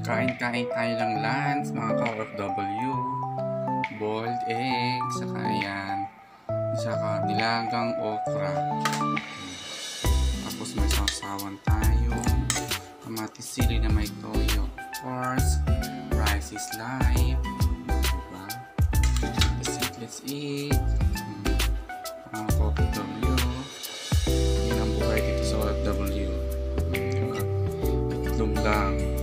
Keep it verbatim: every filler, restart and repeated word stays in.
Kain-kain tayo ng lunch, mga ka-O F W. Boiled egg, saka yan. Saka nilagang okra. Tapos may sausawan tayo. Kamatis sili na may toyo. Of course, rice is life. Diba? Let's eat, let's eat. Mga ka-O F W. Yan ang buhay dito sa O F W. Diba? Itlog lang.